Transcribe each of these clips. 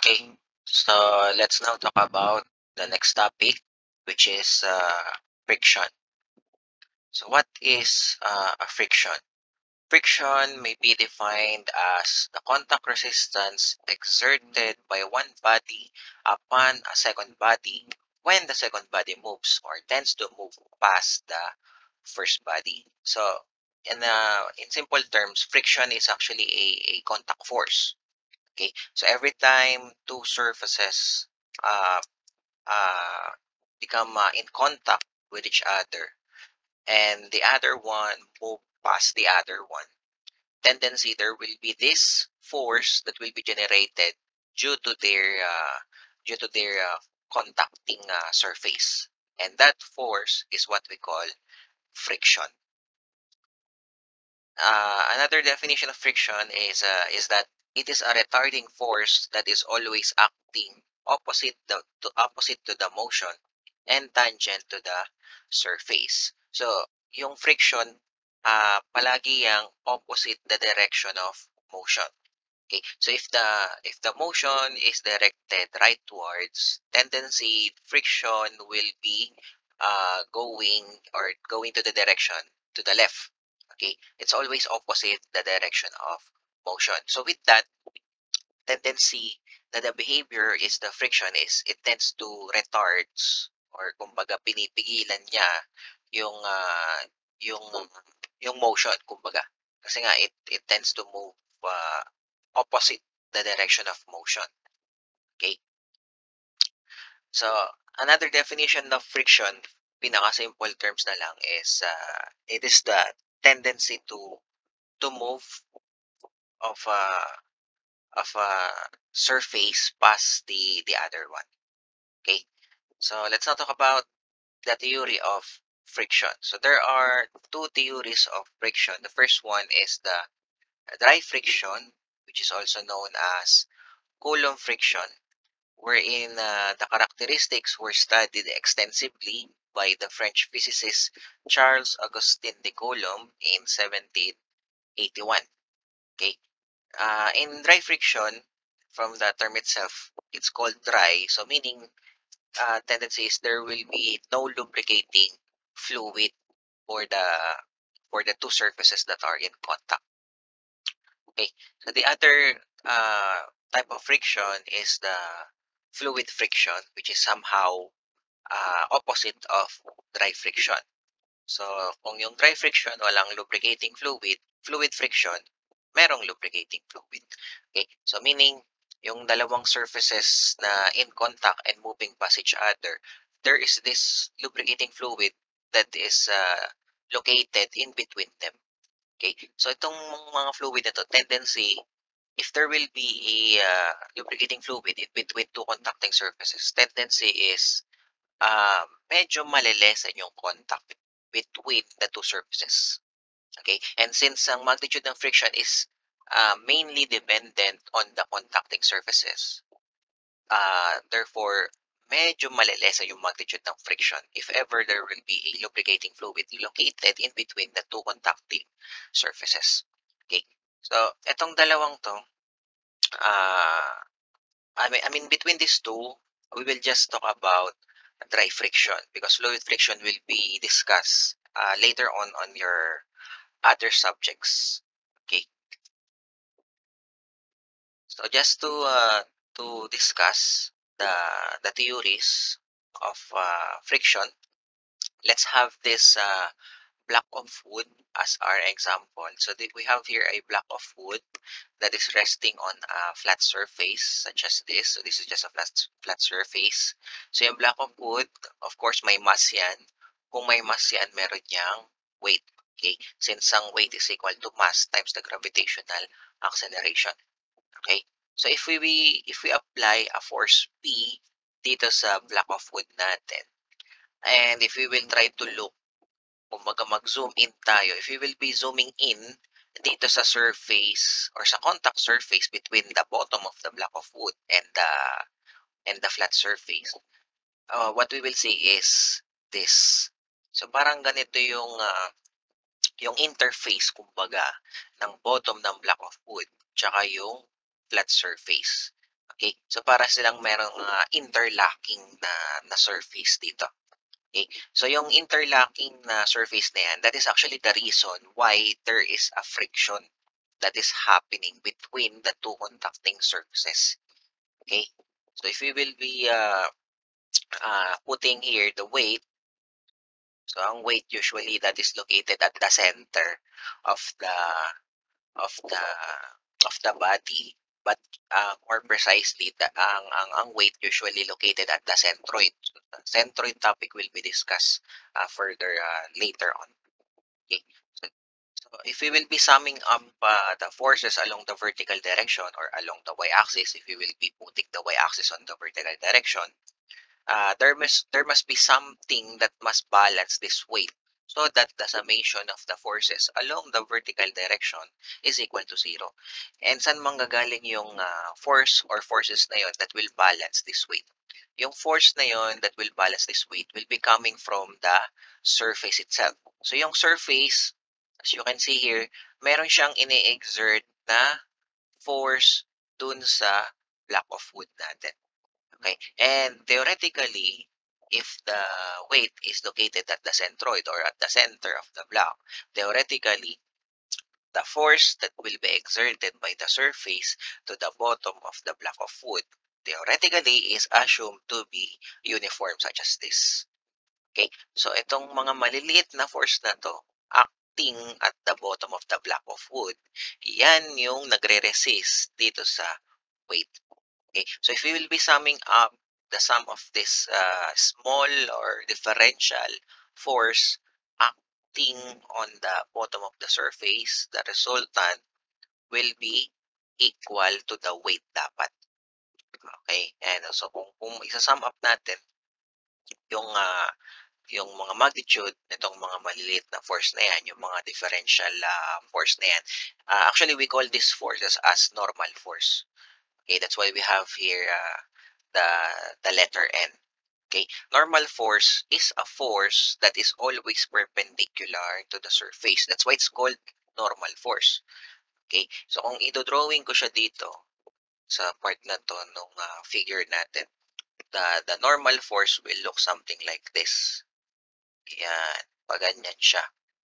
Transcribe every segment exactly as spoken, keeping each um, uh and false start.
Okay, so let's now talk about the next topic, which is uh, friction. So, what is uh, a friction? Friction may be defined as the contact resistance exerted by one body upon a second body when the second body moves or tends to move past the first body. So, in uh, in simple terms, friction is actually a, a contact force. Okay, so every time two surfaces uh, uh, become uh, in contact with each other and the other one move past the other one, tendency there will be this force that will be generated due to their uh, due to their uh, contacting uh, surface, and that force is what we call friction. Uh, another definition of friction is uh, is that it is a retarding force that is always acting opposite the to opposite to the motion and tangent to the surface. So, yung friction uh, palagi yang opposite the direction of motion. Okay, so if the if the motion is directed rightwards, tendency friction will be uh, going or going to the direction to the left. Okay, it's always opposite the direction of motion. So with that tendency, that the behavior is the friction is it tends to retards or kumbaga pinipigilan niya yung uh, yung yung motion kumbaga kasi nga it it tends to move uh, opposite the direction of motion. Okay, so another definition of friction, pinaka simple terms na lang, is uh, it is the tendency to to move of a of a surface past the the other one. Okay, so let's now talk about the theory of friction. So there are two theories of friction. The first one is the dry friction, which is also known as Coulomb friction, wherein uh, the characteristics were studied extensively by the French physicist Charles Augustin de Coulomb in seventeen eighty-one. Okay, uh, in dry friction, from the term itself, it's called dry, so meaning uh, tendency is there will be no lubricating fluid for the for the two surfaces that are in contact. Okay, so the other uh, type of friction is the fluid friction, which is somehow uh, opposite of dry friction. So, kung yung dry friction, walang lubricating fluid, fluid friction, merong lubricating fluid. Okay, so meaning, yung dalawang surfaces na in contact and moving past each other, there is this lubricating fluid that is uh, located in between them. Okay, so itong mga fluid na to, tendency, if there will be a uh, lubricating fluid in between two contacting surfaces, tendency is uh, medyo malilesen yung contact between the two surfaces. Okay, and since ang magnitude ng friction is uh, mainly dependent on the contacting surfaces, uh, therefore, medyo malilesa yung magnitude ng friction if ever there will be a lubricating fluid located in between the two contacting surfaces. Okay, so etong dalawang to, uh, I mean, I mean between these two, we will just talk about dry friction because fluid friction will be discussed uh, later on on your other subjects. Okay, so just to uh, to discuss the the theories of uh, friction, let's have this uh, block of wood as our example. So that we have here a block of wood that is resting on a flat surface such as this. So this is just a flat, flat surface. So yung block of wood, of course, may mass yan. Kung may mass yan, meron niyang weight. Okay? Since ang weight is equal to mass times the gravitational acceleration. Okay? So if we, we if we apply a force P dito sa block of wood natin, and if we will try to look, kumbaga mag-zoom in tayo, if we will be zooming in dito sa surface or sa contact surface between the bottom of the block of wood and the and the flat surface, uh, what we will see is this. So parang ganito yung uh, yung interface kumbaga ng bottom ng block of wood tsaka yung flat surface. Okay, so para silang merong ah, interlocking na na surface dito. Okay, so yung interlocking na surface na yan, that is actually the reason why there is a friction that is happening between the two contacting surfaces. Okay, so if we will be uh, uh, putting here the weight, so ang weight usually that is located at the center of the of the of the body, but uh, more precisely the, ang, ang ang weight usually located at the centroid. So, the centroid topic will be discussed uh, further uh, later on. Okay, so, so if we will be summing up uh, the forces along the vertical direction or along the y-axis, if we will be putting the y-axis on the vertical direction, uh, there must there must be something that must balance this weight so that the summation of the forces along the vertical direction is equal to zero. And saan manggagaling yung uh, force or forces na yon that will balance this weight? Yung force na yon that will balance this weight will be coming from the surface itself. So yung surface, as you can see here, meron siyang ini-exert na force dun sa block of wood natin. Okay, and theoretically, if the weight is located at the centroid or at the center of the block, theoretically, the force that will be exerted by the surface to the bottom of the block of wood, theoretically, is assumed to be uniform such as this. Okay, so itong mga maliliit na force na to, acting at the bottom of the block of wood, yan yung nagre-resist dito sa weight. Okay, so if we will be summing up the sum of this uh, small or differential force acting on the bottom of the surface, the resultant will be equal to the weight dapat. Okay, and so kung, kung isa-sum up natin yung uh, yung mga magnitude nitong mga maliliit na force na yan, yung mga differential uh, force na yan, uh, actually we call these forces as normal force. Okay, that's why we have here uh, the the letter N. Okay, normal force is a force that is always perpendicular to the surface. That's why it's called normal force. Okay, so kung ito-drawing ko siya dito sa part na to nung uh, figure natin, the the normal force will look something like this. Yan, pag ganyan siya.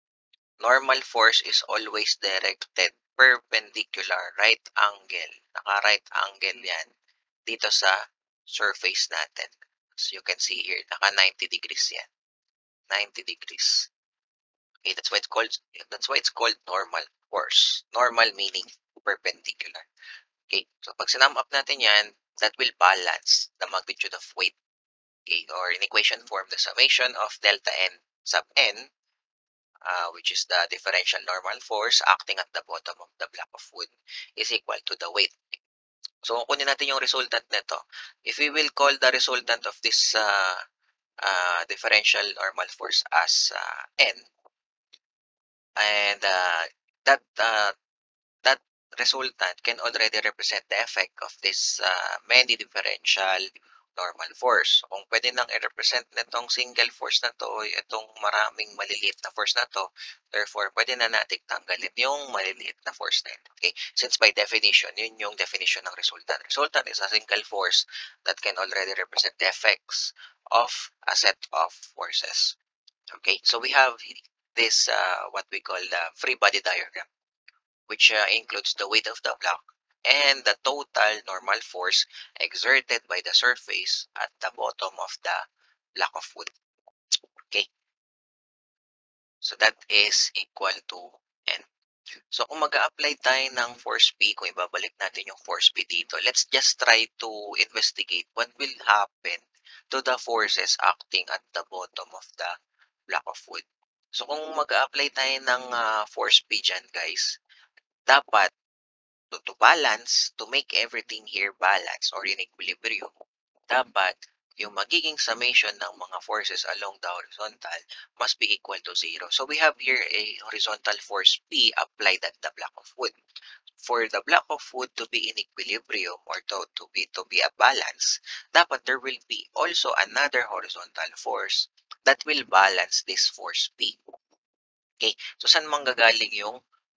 Normal force is always directed perpendicular, right angle. Naka-right angle yan dito sa surface natin. As you can see here, naka ninety degrees yan. ninety degrees. Okay, that's why it's called that's why it's called normal force. Normal meaning perpendicular. Okay, so pag sinum up natin yan, that will balance the magnitude of weight. Okay, or in equation form, the summation of delta n sub n, uh, which is the differential normal force acting at the bottom of the block of wood, is equal to the weight. So, kunin natin yung resultant nito. If we will call the resultant of this uh, uh, differential normal force as uh, n, and uh, that uh, that resultant can already represent the effect of this uh, many differential normal force. Kung pwede nang i-represent nitong single force na to, itong maraming maliliit na force na to, therefore, pwede na nating tanggalin yung maliliit na force na yun. Okay? Since by definition, yun yung definition ng resultant. Resultant is a single force that can already represent the effects of a set of forces. Okay? So we have this, uh, what we call the free body diagram, which uh, includes the weight of the block and the total normal force exerted by the surface at the bottom of the block of wood. Okay, so that is equal to N. So kung mag-a-apply tayo ng force P, kung ibabalik natin yung force P dito, let's just try to investigate what will happen to the forces acting at the bottom of the block of wood. So kung mag-a-apply tayo ng uh, force P dyan, guys, dapat to, to balance, to make everything here balance or in equilibrium, dapat yung magiging summation ng mga forces along the horizontal must be equal to zero. So we have here a horizontal force P applied at the block of wood. For the block of wood to be in equilibrium or to, to be to be a balance, dapat there will be also another horizontal force that will balance this force P. Okay? So saan manggagaling yung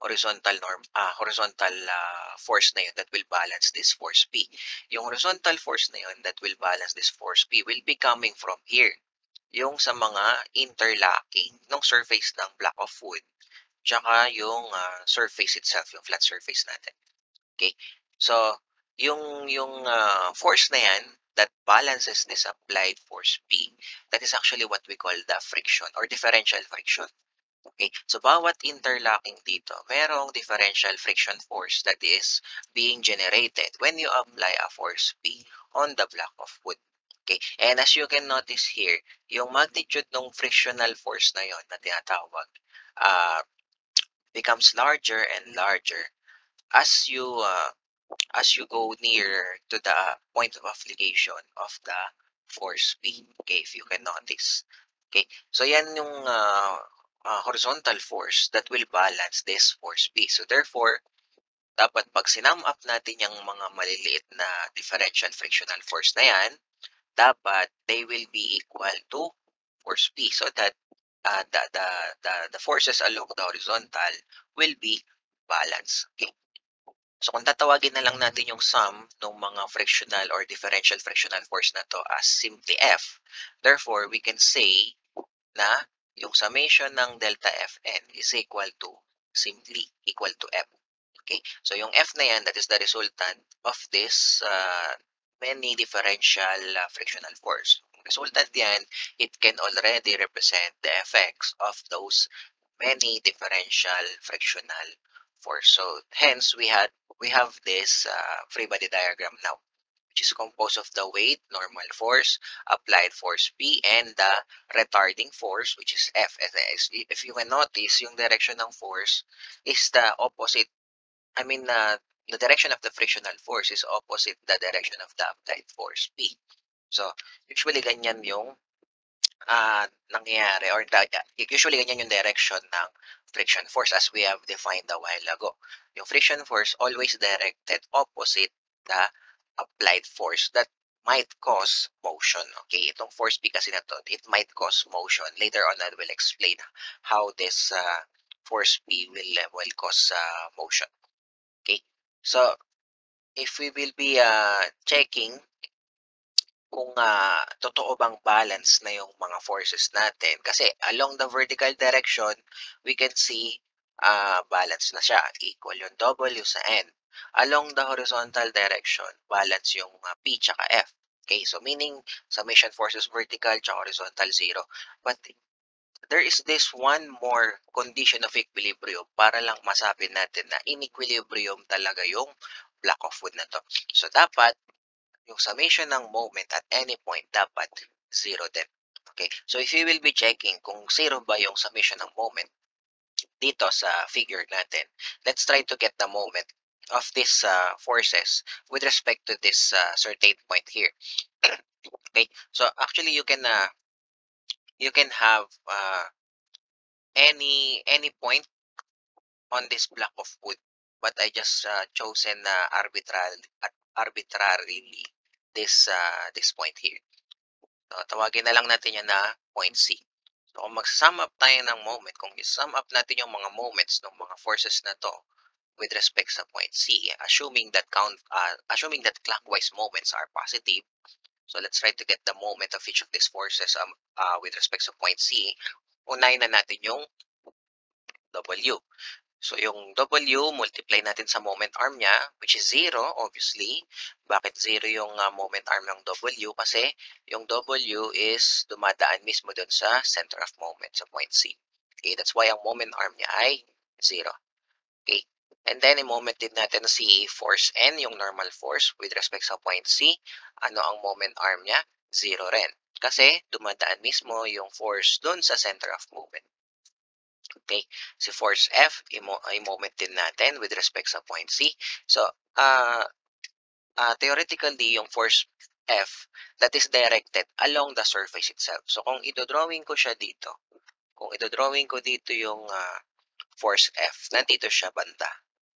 horizontal norm ah, horizontal ah, force na yun that will balance this force P. Yung horizontal force na yun that will balance this force P will be coming from here. Yung sa mga interlocking ng surface ng block of wood tsaka yung ah, surface itself, yung flat surface natin. Okay? So, yung yung ah, force na yan that balances this applied force P, that is actually what we call the friction or differential friction. Okay? So, bawat interlocking dito, merong differential friction force that is being generated when you apply a force P on the block of wood. Okay? And as you can notice here, yung magnitude ng frictional force na yon na tinatawag uh, becomes larger and larger as you uh, as you go near to the point of application of the force P. Okay, if you can notice. Okay, so yan yung uh, uh, horizontal force that will balance this force P. So therefore, dapat pag sinum up natin yung mga maliliit na differential frictional force na yan, dapat they will be equal to force P so that uh, the, the, the, the forces along the horizontal will be balanced. Okay. So kung tatawagin na lang natin yung sum ng mga frictional or differential frictional force na to as simply F, therefore we can say na yung summation ng delta Fn is equal to simply equal to F. Okay? So yung F na yan, that is the resultant of this uh, many differential uh, frictional force. Resultant yan, it can already represent the effects of those many differential frictional force. So hence we had we have this uh, free body diagram now, which is composed of the weight, normal force, applied force P, and the retarding force, which is F. If you can notice, yung direction ng force is the opposite. I mean, uh, the direction of the frictional force is opposite the direction of the applied force P. So usually ganyan yung uh, nangyayari or the, usually ganyan yung direction ng friction force as we have defined a while ago. Yung friction force always directed opposite the applied force that might cause motion. Okay, itong force P kasi na to, it might cause motion. Later on, I will explain how this uh, force P will, uh, will cause uh, motion. Okay, so if we will be uh, checking kung uh, totoo bang balance na yung mga forces natin. Kasi along the vertical direction, we can see uh, balance na siya. Equal yung W sa N. Along the horizontal direction, balance yung uh, P tsaka F. Okay, so meaning summation forces vertical tsaka horizontal zero. But there is this one more condition of equilibrium para lang masabi natin na in equilibrium talaga yung block of wood na to. So dapat yung summation ng moment at any point dapat zero din. Okay? So if you will be checking kung zero ba yung summation ng moment dito sa figure natin, let's try to get the moment of these uh, forces with respect to this uh, certain point here. Okay? So actually you can uh, you can have uh, any any point on this block of wood, but I just uh, chosen uh, arbitrarily arbitrarily this uh, this point here. So, tawagin na lang natin yan na point C. So, kung mag-sum up tayo ng moment, kung i-sum up natin yung mga moments ng mga forces na to with respect sa point C, assuming that count, uh, assuming that clockwise moments are positive, so let's try to get the moment of each of these forces um, uh, with respect sa point C. Unahin na natin yung W. So, yung W, multiply natin sa moment arm niya, which is zero, obviously. Bakit zero yung uh, moment arm ng W? Kasi yung W is dumadaan mismo dun sa center of moment, sa point C. Okay, that's why ang moment arm niya ay zero. Okay, and then, i-moment din natin si force N, yung normal force, with respect sa point C. Ano ang moment arm niya? Zero rin. Kasi dumadaan mismo yung force dun sa center of moment. Okay, si force F, i-moment din natin with respect sa point C. So, uh, uh, theoretically, yung force F, that is directed along the surface itself. So, kung idodrawing ko siya dito, kung idodrawing ko dito yung uh, force F, nandito siya banda.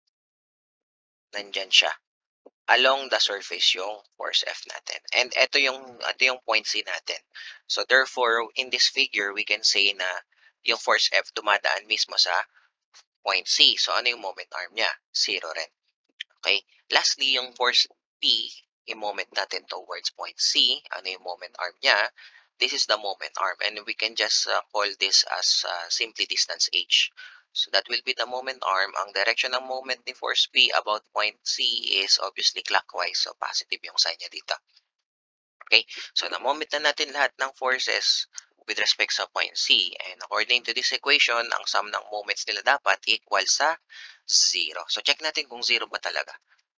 Nandyan siya. Along the surface yung force F natin. And ito yung, ito yung point C natin. So, therefore, in this figure, we can say na yung force F dumadaan mismo sa point C. So, ano yung moment arm niya? Zero rin. Okay? Lastly, yung force P, i-moment natin towards point C. Ano yung moment arm niya? This is the moment arm. And we can just uh, call this as uh, simply distance H. So that will be the moment arm. Ang direction ng moment ni force P about point C is obviously clockwise. So positive yung sign niya dito. Okay? So na-moment na natin lahat ng forces with respect sa point C. And according to this equation, ang sum ng moments nila dapat equal sa zero. So check natin kung zero ba talaga.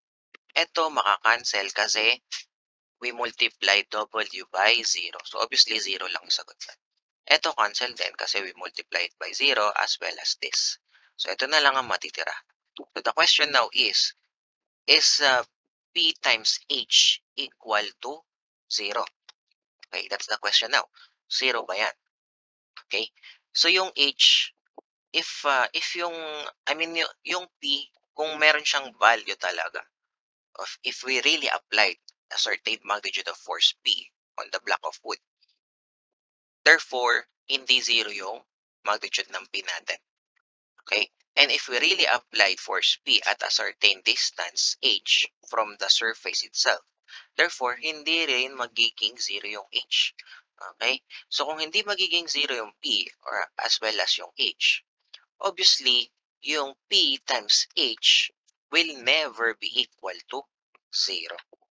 Ito maka-cancel kasi we multiply W by zero. So obviously zero lang yung sagot yan. Ito cancel din kasi we multiply it by zero as well as this. So ito na lang ang matitira. So the question now is, is uh, P times H equal to zero? Okay, that's the question now. Zero ba yan? Okay? So yung H, if uh, if yung, I mean yung, yung P, kung meron siyang value talaga, of if we really applied a certain magnitude of force P on the block of wood, therefore, hindi zero yung magnitude ng P natin. Okay? And if we really applied force P at a certain distance H from the surface itself, therefore, hindi rin magiging zero yung H. Okay? So, kung hindi magiging zero yung P or as well as yung H, obviously, yung P times H will never be equal to zero.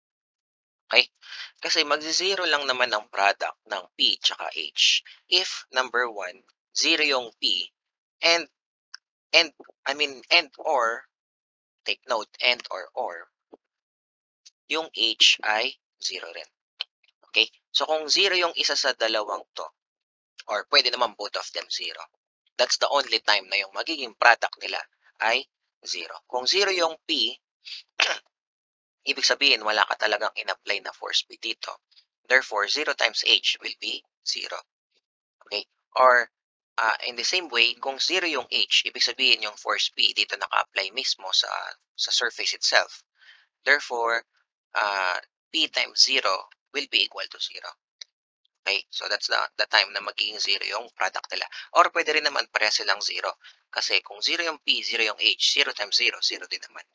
Okay? Kasi magzi-zero lang naman ang product ng P tsaka H if, number one, zero yung P and, and, I mean, and or, take note, and or or, yung H ay zero rin. Okay? So, kung zero yung isa sa dalawang to, or pwede naman both of them zero, that's the only time na yung magiging product nila ay zero. Kung zero yung P, ibig sabihin wala ka talagang in-apply na force P dito. Therefore, zero times H will be zero. Okay? Or, uh, in the same way, kung zero yung H, ibig sabihin yung force P dito naka-apply mismo sa, sa surface itself. Therefore, uh, P times zero will be equal to zero. Okay? So, that's the, the time na magiging zero yung product nila. Or, pwede rin naman pareha silang zero. Kasi kung zero yung P, zero yung H, zero times zero, zero din naman.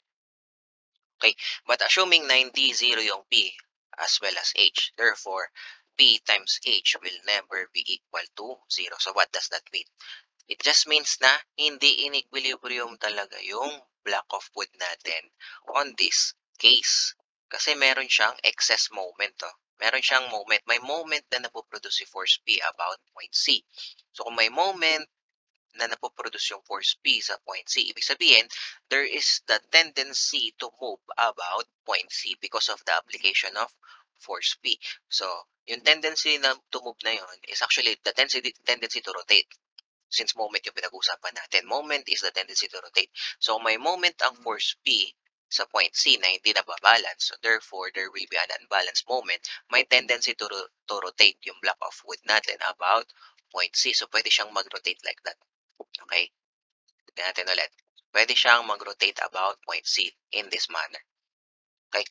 Okay? But assuming na hindi zero yung P as well as H, therefore, P times H will never be equal to zero. So, what does that mean? It just means na hindi in equilibrium talaga yung block of wood natin on this case. Kasi meron siyang excess moment. Oh. Meron siyang moment. May moment na napoproduce si force P about point C. So, kung may moment na napoproduce yung force P sa point C, ibig sabihin, there is the tendency to move about point C because of the application of force P. So, yung tendency na to move na yun is actually the tendency, tendency to rotate. Since moment yung pinag-usapan natin. Moment is the tendency to rotate. So, may moment ang force P sa point C na hindi nababalance. So, therefore, there will be an unbalanced moment. May tendency to, ro to rotate yung block of wood natin about point C. So, pwede siyang mag-rotate like that. Okay? Tignan natin ulit. Pwede siyang mag-rotate about point C in this manner. Okay?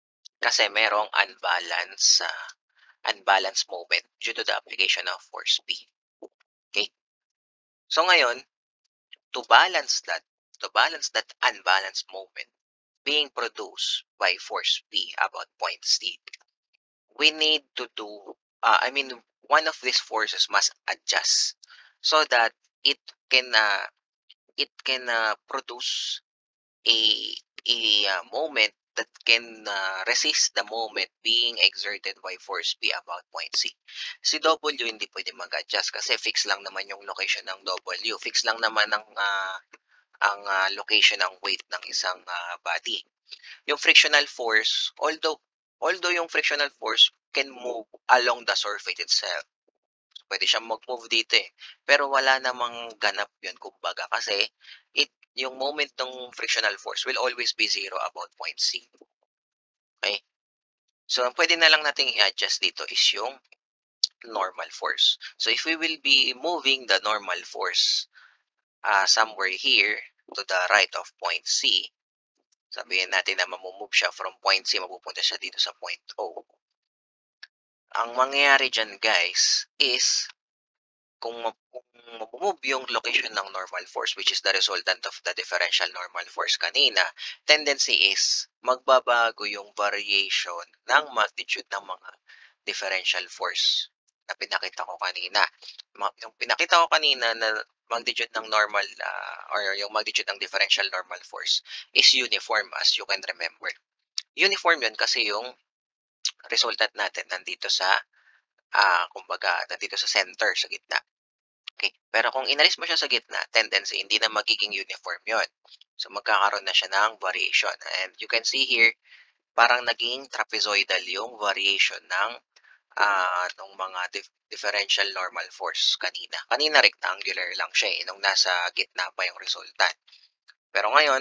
Kasi merong unbalanced, uh, unbalanced moment due to the application of force P. Okay? So, ngayon, to balance that, to balance that unbalanced moment being produced by force P about point C, we need to do, uh, I mean, one of these forces must adjust so that it can, uh, it can uh, produce a, a uh, moment that can uh, resist the moment being exerted by force P about point C. Si W hindi pwede mag-adjust kasi fix lang naman yung location ng W. Fix lang naman ang uh, ang uh, location ng weight ng isang uh, body. Yung frictional force, although although yung frictional force can move along the surface itself. Pwede siyang mag-move dito eh. Pero wala namang ganap yun kumbaga kasi it, yung moment ng frictional force will always be zero about point C. Okay? So, ang pwede na lang natin i-adjust dito is yung normal force. So, if we will be moving the normal force uh, somewhere here to the right of point C, sabihin natin na mamumove siya from point C, mapupunta siya dito sa point O. Ang mangyayari dyan guys is kung ma kung mamo-move yung location ng normal force, which is the resultant of the differential normal force kanina, tendency is magbabago yung variation ng magnitude ng mga differential force na pinakita ko kanina. Ma yung pinakita ko kanina na magnitude ng normal, ah, or yung magnitude ng differential normal force is uniform, as you can remember. Uniform yun kasi yung resultant natin nandito sa, ah, kumbaga nandito sa center, sa gitna. Okay, pero kung inalis mo siya sa gitna, tendency hindi na magiging uniform 'yon. So, magkakaroon na siya ng variation, and you can see here, parang naging trapezoidal yung variation ng, ah, nung mga dif differential normal force kanina. Kanina rectangular lang siya, eh, nung nasa gitna pa yung resultant. Pero ngayon,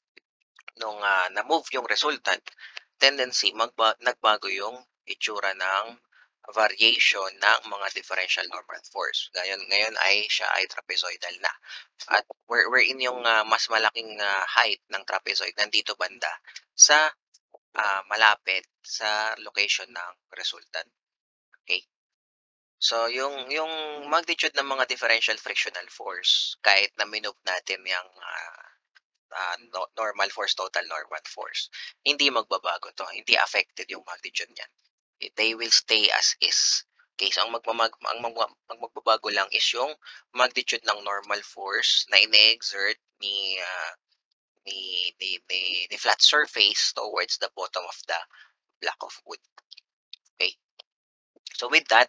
nung, ah, na-move yung resultant, tendency magba nagbago yung itsura ng variation ng mga differential normal force. Ngayon ngayon ay siya ay trapezoidal na. At where wherein yung, ah, mas malaking, ah, height ng trapezoid nandito banda sa, ah, malapit sa location ng resultant, okay. So yung yung magnitude ng mga differential frictional force kahit na minove natin yang, ah, ah, no normal force, total normal force, hindi magbabago 'to, hindi affected yung magnitude niyan. Eh, they will stay as is. Okay, so ang magmamag ang magma ang magbabago lang is yung magnitude ng normal force na ine-exert ni, ah, ni ni ni ni flat surface towards the bottom of the block of wood. Okay. So with that,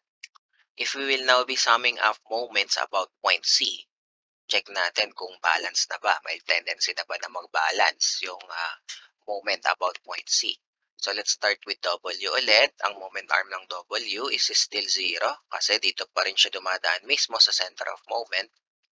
if we will now be summing up moments about point C, check natin kung balance na ba, may tendency na ba na mag-balance yung, ah, moment about point C. So let's start with W ulit. Ang moment arm ng W is still zero kasi dito pa rin siya dumadaan mismo sa center of moment.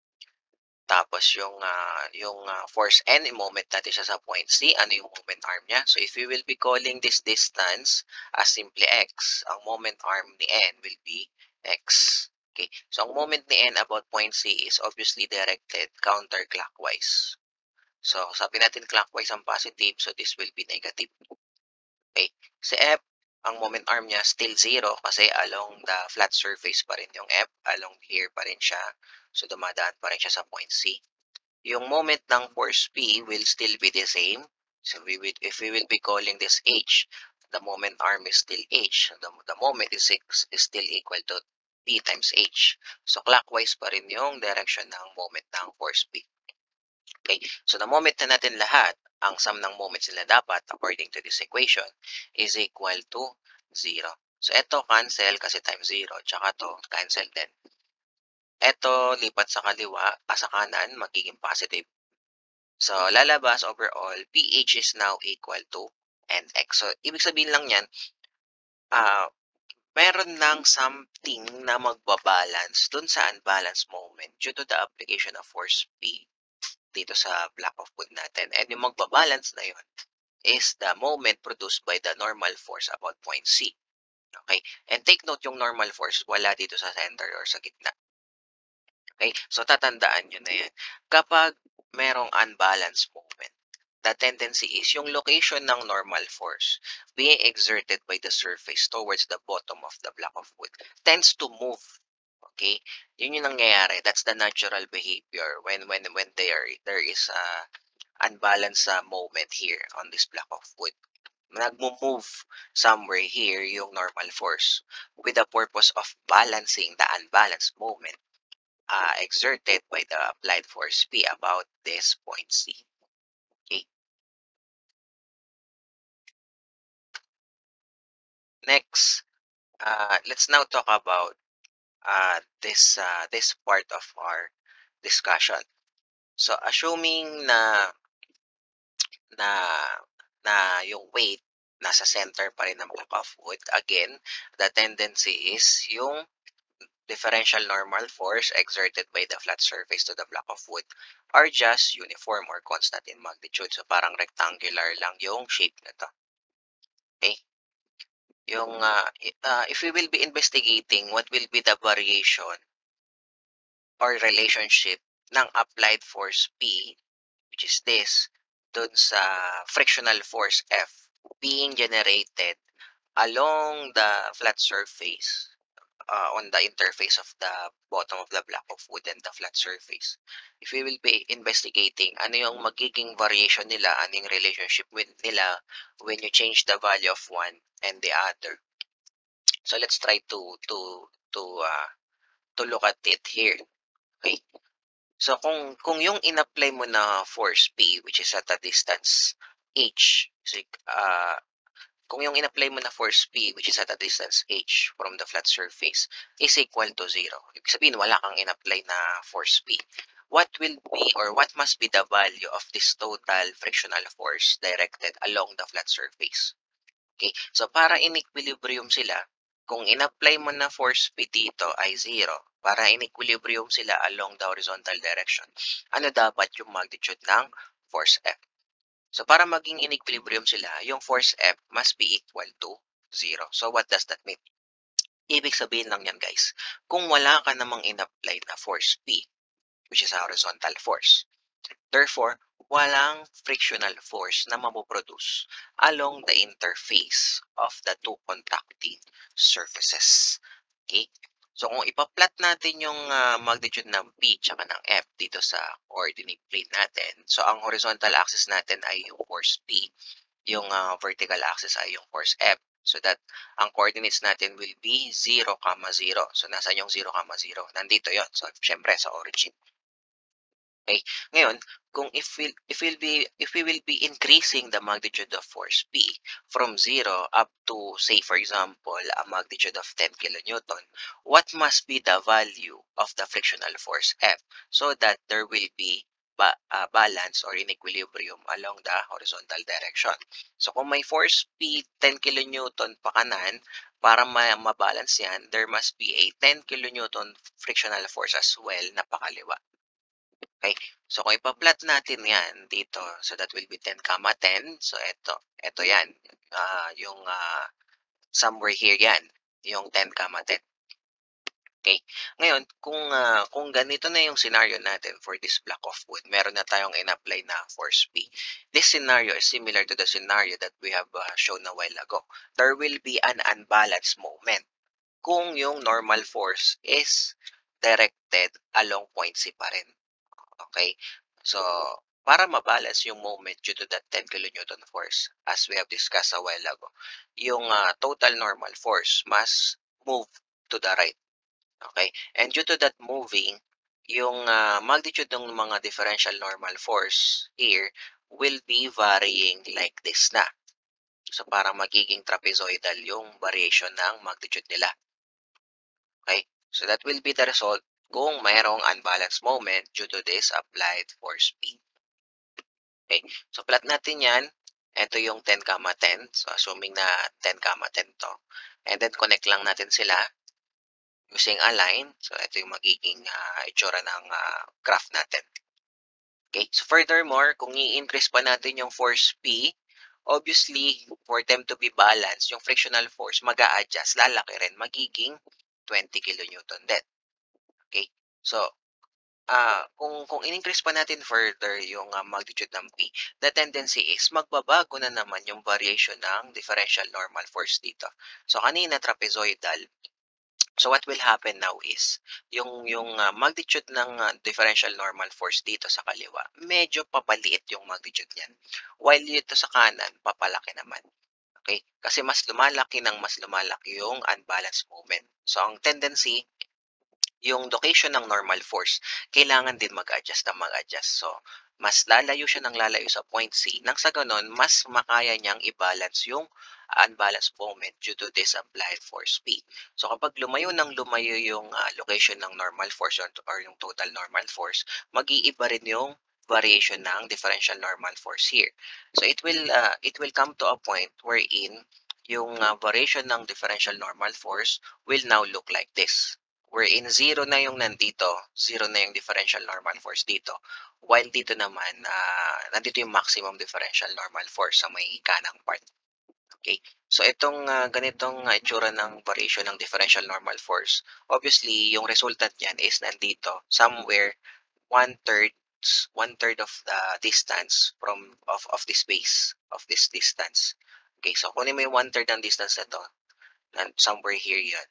Tapos yung, ah, yung, ah, force N, i-moment natin siya sa point C. Ano yung moment arm niya? So if we will be calling this distance as simply X, ang moment arm ni N will be X. Okay. So ang moment ni N about point C is obviously directed counterclockwise. So sabi natin clockwise ang positive, so this will be negative. Okay. Si F, ang moment arm niya still zero kasi along the flat surface pa rin yung F, along here pa rin siya. So dumadaan pa rin siya sa point C. Yung moment ng force P will still be the same. So we will, if we will be calling this H, the moment arm is still H. The, the moment is, is still equal to P times H. So clockwise pa rin yung direction ng moment ng force P. Okay, so the moment na natin lahat, ang sum ng moments nila dapat, according to this equation, is equal to zero. So ito cancel kasi times zero, tsaka to cancel din. Ito lipat sa kaliwa, ah, sa kanan, magiging positive. So lalabas overall, pH is now equal to N X. So ibig sabihin lang yan, ah, meron ng something na magbabalance dun sa unbalanced moment due to the application of force P dito sa block of wood natin. And yung magbabalance na yun is the moment produced by the normal force about point C. Okay? And take note, yung normal force wala dito sa center or sa gitna. Okay? So tatandaan nyo na yan. Kapag merong unbalanced moment, the tendency is yung location ng normal force being exerted by the surface towards the bottom of the block of wood tends to move. Okay? Yun yung nangyayari. That's the natural behavior when when when there there is a unbalanced uh, moment here on this block of wood. Nagmo-move somewhere here yung normal force with the purpose of balancing the unbalanced moment uh, exerted by the applied force P about this point C. Okay. Next, uh, let's now talk about uh, this uh, this part of our discussion. So assuming na na na yung weight nasa center pa rin ng block of wood, again, the tendency is yung differential normal force exerted by the flat surface to the block of wood are just uniform or constant in magnitude. So parang rectangular lang yung shape nito. Okay? Yung uh, uh, if we will be investigating what will be the variation or relationship ng applied force P, which is this, dun sa frictional force F being generated along the flat surface uh, on the interface of the bottom of the block of wood and the flat surface. If we will be investigating ano yung magiging variation nila, ano yung relationship with nila when you change the value of one and the other. So let's try to to to uh, to look at it here. Okay? So kung kung yung in-apply mo na force P which is at a distance h, so, uh, kung yung in-apply mo na force P which is at a distance h from the flat surface is equal to zero. Ibig sabihin wala kang in-apply na force P. What will be or what must be the value of this total frictional force directed along the flat surface? Okay, so para in equilibrium sila, kung in-apply mo na force P dito ay zero, para in equilibrium sila along the horizontal direction, ano dapat yung magnitude ng force F? So para maging in equilibrium sila, yung force F must be equal to zero. So what does that mean? Ibig sabihin lang yan guys, kung wala ka namang in-apply na force P, which is a horizontal force, therefore, walang frictional force na mapoproduce along the interface of the two contracting surfaces. Okay? So, kung ipa-plot natin yung uh, magnitude ng P tsaka ng F dito sa coordinate plane natin, so ang horizontal axis natin ay yung force P, yung uh, vertical axis ay yung force F. So that ang coordinates natin will be zero, zero. So, nasa yung zero, zero? Nandito yon. So, syempre, sa origin. Okay? Ngayon, kung if we if will be if we will be increasing the magnitude of force P from zero up to say for example a magnitude of ten kilonewton, what must be the value of the frictional force F so that there will be ba uh, balance or in equilibrium along the horizontal direction. So kung may force P ten kilonewton pa kanan, para ma mabalance yan, there must be a ten kilonewton frictional force as well na pakaliwa. Okay, so kung ipa-plot natin yan dito, so that will be ten comma ten. So ito, ito yan. Uh, yung uh, somewhere here yan, yung ten comma ten. Okay, ngayon, kung, uh, kung ganito na yung scenario natin for this block of wood, meron na tayong in-apply na force P. This scenario is similar to the scenario that we have uh, shown a while ago. There will be an unbalanced moment kung yung normal force is directed along point C pa rin. Okay? So, para mabalance yung moment due to that ten kilonewton force, as we have discussed a while ago, yung uh, total normal force must move to the right. Okay? And due to that moving, yung uh, magnitude ng mga differential normal force here will be varying like this na. So, parang magiging trapezoidal yung variation ng magnitude nila. Okay? So, that will be the result kung mayroong unbalanced moment due to this applied force P. Okay, so plot natin yan. Ito yung ten comma ten. So assuming na ten comma ten to. And then connect lang natin sila using a line. So ito yung magiging uh, itsura ng uh, graph natin. Okay, so furthermore, kung i-increase pa natin yung force P, obviously, for them to be balanced, yung frictional force mag-a-adjust, lalaki rin, magiging twenty kilonewton din. Okay, so ah, kung kung in-increase pa natin further yung uh, magnitude ng P, the tendency is magbabago na naman yung variation ng differential normal force dito. So kanina trapezoidal. So what will happen now is yung yung uh, magnitude ng uh, differential normal force dito sa kaliwa, medyo papaliit yung magnitude niyan. While dito sa kanan, papalaki naman. Okay? Kasi mas lumalaki ng mas lumalaki yung unbalanced moment. So ang tendency yung location ng normal force, kailangan din mag-adjust ng mag-adjust. So, mas lalayo siya ng lalayo sa point C. Nang sa ganon, mas makaya niyang i-balance yung unbalanced moment due to this applied force P. So, kapag lumayo ng lumayo yung uh, location ng normal force or, or yung total normal force, mag-iiba rin yung variation ng differential normal force here. So, it will, uh, it will come to a point wherein yung uh, variation ng differential normal force will now look like this. Wherein zero na yung nandito, zero na yung differential normal force dito. While dito naman, uh, nandito yung maximum differential normal force sa may kanang part. Okay? So, itong uh, ganitong uh, itsura ng variation ng differential normal force, obviously, yung resultant niyan is nandito, somewhere one-third one-third of the distance from of, of this base, of this distance. Okay, so kunin mo yung one-third ng distance na to, somewhere here yan.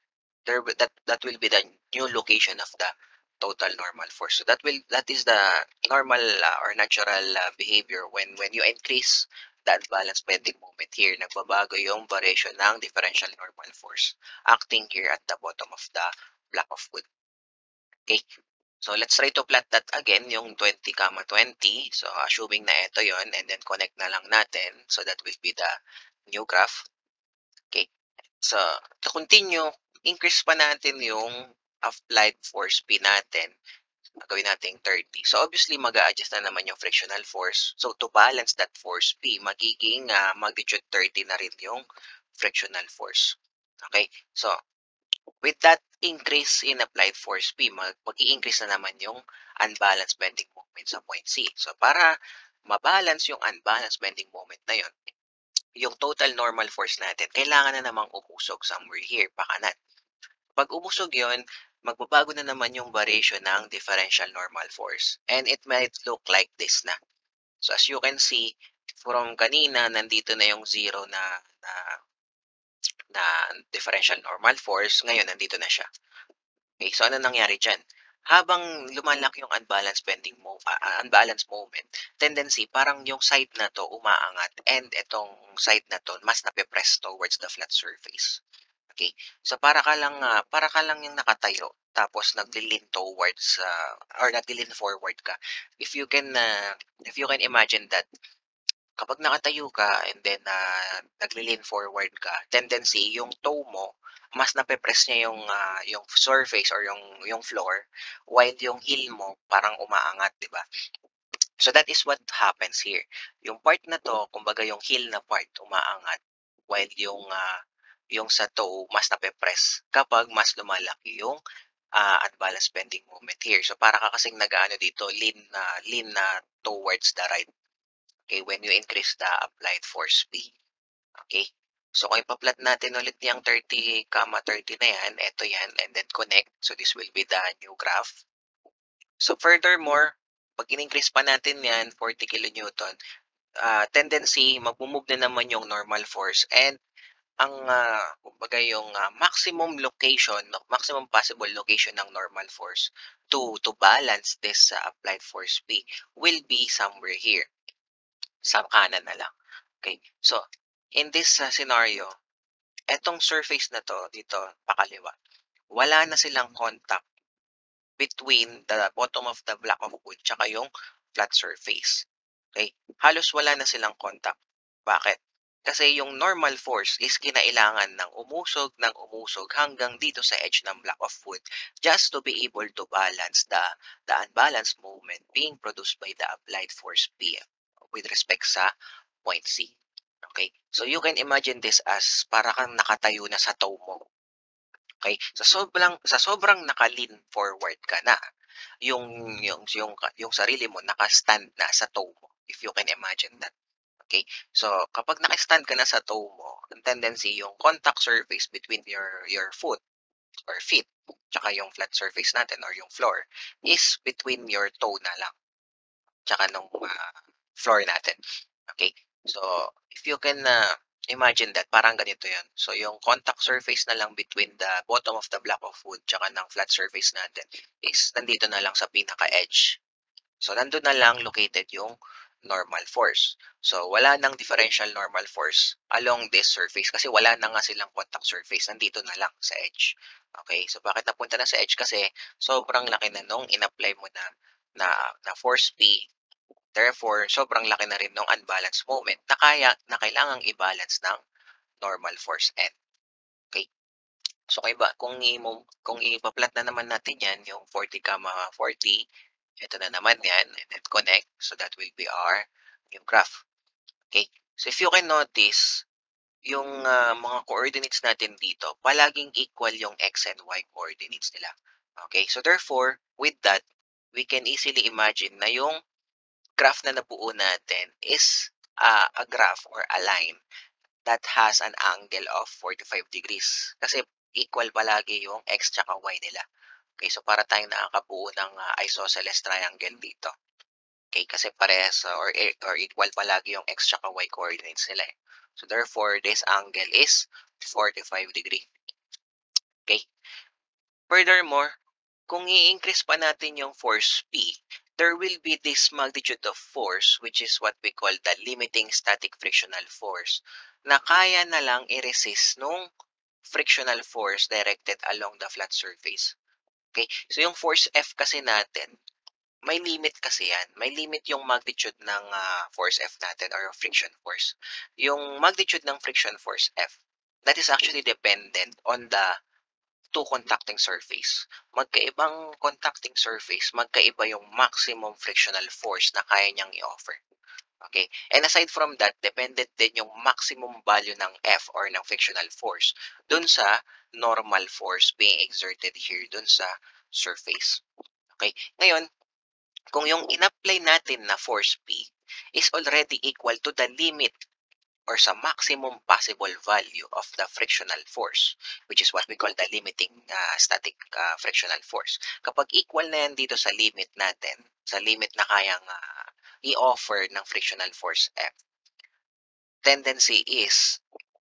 there will- that that will be the new location of the total normal force. So that will that is the normal uh, or natural uh, behavior when when you increase the unbalanced bending moment here. Nagbabago yung variation ng differential normal force acting here at the bottom of the block of wood. Okay. So let's try to plot that again, yung twenty comma twenty. So assuming na ito yon, and then connect na lang natin. So that will be the new graph. Okay. So to continue, increase pa natin yung applied force P natin. Gagawin natin thirty. So obviously mag adjust na naman yung frictional force. So to balance that force P, magiging uh, magnitude thirty na rin yung frictional force. Okay? So with that increase in applied force P, mag mag-i-increase na naman yung unbalanced bending moment sa point C. So para mabalance yung unbalanced bending moment na yon, yung total normal force natin, kailangan na namang umusog somewhere here, pakanan. Pag umusog yon, magbabago na naman yung variation ng differential normal force. And it might look like this na. So as you can see, from kanina, nandito na yung zero na, na, na differential normal force. Ngayon, nandito na siya. Okay, so ano nangyari dyan? Habang lumalaki yung unbalanced bending mo, uh, unbalanced moment, tendency, parang yung side na to umaangat and itong side na to mas nape-press towards the flat surface. Okay? So para ka lang uh, para ka lang yung nakatayo tapos nagli-lean towards uh, or nagli-lean forward ka. If you can uh, if you can imagine that kapag nakatayo ka and then uh, nagli-lean forward ka, tendency yung toe mo mas nape-press niya yung uh, yung surface or yung yung floor while yung heel mo parang umaangat, 'di ba? So that is what happens here. Yung part na to, kumbaga yung heel na part umaangat while yung uh, yung sa toe mas nape-press kapag mas lumalaki yung uh, unbalanced bending moment here. So para ka kasing nag-ano dito, lean na uh, lean na uh, towards the right. Okay, when you increase the applied force P. Okay? So kung ipa-plot natin ulit yung thirty comma thirty na yan, ito yan, and then connect. So this will be the new graph. So furthermore, pag in-increase pa natin yan, forty kilonewton, uh, tendency, mag-move na naman yung normal force and ang uh, kumbaga yung uh, maximum location, no, maximum possible location ng normal force to to balance this uh, applied force P will be somewhere here. Sa kanan na lang. Okay? So, in this uh, scenario, etong surface na to dito pakaliwa, wala na silang contact between the bottom of the block of wood tsaka yung flat surface. Okay? Halos wala na silang contact. Bakit? Kasi yung normal force is kinailangan ng umusog ng umusog hanggang dito sa edge ng block of wood just to be able to balance the, the unbalanced moment being produced by the applied force P with respect sa point C. Okay? So you can imagine this as para kang nakatayo na sa toe mo. Okay? Sa sobrang sa sobrang naka-lean forward ka na, yung yung yung yung sarili mo naka-stand na sa toe mo, if you can imagine that. Okay? So kapag naka-stand ka na sa toe mo, ang tendency yung contact surface between your your foot or feet tsaka yung flat surface natin or yung floor is between your toe na lang tsaka nung uh, floor natin. Okay? So if you can uh, imagine that, parang ganito yun. So, yung contact surface na lang between the bottom of the block of wood tsaka ng flat surface natin is nandito na lang sa pinaka-edge. So, nandun na lang located yung normal force. So, wala nang differential normal force along this surface kasi wala na nga silang contact surface. Nandito na lang sa edge. Okay? So, bakit napunta na sa edge? Kasi sobrang laki na nung in-apply mo na, na, na force P. Therefore, sobrang laki na rin ng unbalanced moment na kaya na kailangang i-balance ng normal force N. Okay? So, kung, iba, kung, i kung ipa-plot na naman natin yan, yung forty comma forty, ito na naman yan, and then connect. So, that will be our new graph. Okay? So, if you can notice, yung uh, mga coordinates natin dito, palaging equal yung x and y coordinates nila. Okay? So, therefore, with that, we can easily imagine na yung graph na nabuo natin is uh, a graph or a line that has an angle of forty-five degrees. Kasi equal palagi yung x tsaka y nila. Okay, so para tayong nakakabuo ng uh, isosceles triangle dito. Okay, kasi parehas uh, or, or equal palagi yung x tsaka y coordinates nila. Eh. So therefore, this angle is forty-five degree. Okay, Furthermore, kung i-increase pa natin yung force P, there will be this magnitude of force which is what we call the limiting static frictional force na kaya na lang i-resist nung frictional force directed along the flat surface. Okay? So yung force F kasi natin, may limit kasi yan. May limit yung magnitude ng uh, force F natin or friction force. Yung magnitude ng friction force F, that is actually dependent on the two contacting surface. Magkaibang contacting surface, magkaiba yung maximum frictional force na kaya niyang i-offer. Okay? And aside from that, dependent din yung maximum value ng F or ng frictional force dun sa normal force being exerted here dun sa surface. Okay? Ngayon, kung yung in-apply natin na force P is already equal to the limit or sa maximum possible value of the frictional force, which is what we call the limiting uh, static uh, frictional force. Kapag equal na yan dito sa limit natin, sa limit na kayang uh, i-offer ng frictional force F, tendency is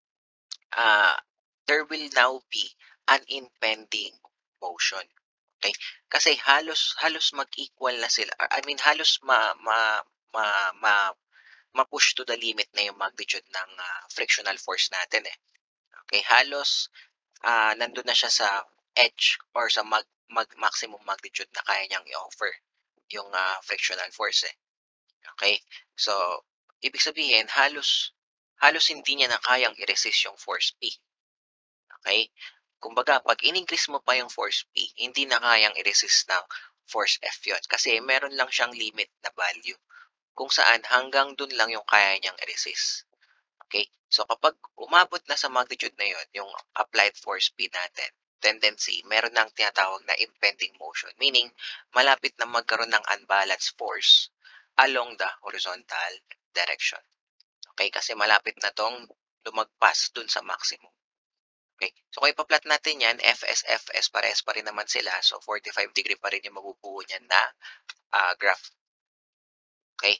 uh, there will now be an impending motion. Okay? Kasi halos halos mag-equal na sila. I mean halos ma ma ma, ma ma-push to the limit na yung magnitude ng uh, frictional force natin eh. Okay, halos uh, nandun na siya sa edge or sa mag, mag maximum magnitude na kaya niyang i-offer yung uh, frictional force eh. Okay? So, ibig sabihin halos halos hindi niya na kayang i-resist yung force P. Okay? Kumbaga, pag in-increase mo pa yung force P, hindi na kayang i-resist ng force F yun. Kasi meron lang siyang limit na value kung saan hanggang dun lang yung kaya niyang i-resist. Okay? So, kapag umabot na sa magnitude na yun, yung applied force P natin, tendency, meron nang tinatawag na impending motion. Meaning, malapit na magkaroon ng unbalanced force along the horizontal direction. Okay? Kasi malapit na tong lumagpas dun sa maximum. Okay. So, kung ipa-plot natin yan, F S, F S, parehas pa rin naman sila. So, forty-five degree pa rin yung mabubuo niyan na uh, graph. Okay.